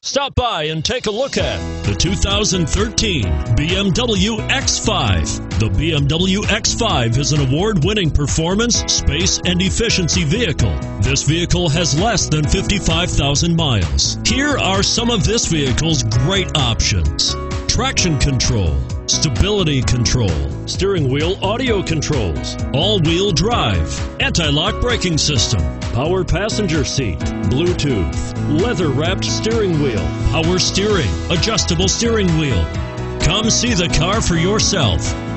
Stop by and take a look at the 2013 BMW X5. The BMW X5 is an award-winning performance, space, and efficiency vehicle. This vehicle has less than 55,000 miles. Here are some of this vehicle's great options: traction control, stability control, steering wheel audio controls, all-wheel drive, anti-lock braking system, power passenger seat, Bluetooth, leather-wrapped steering wheel, power steering, adjustable steering wheel. Come see the car for yourself.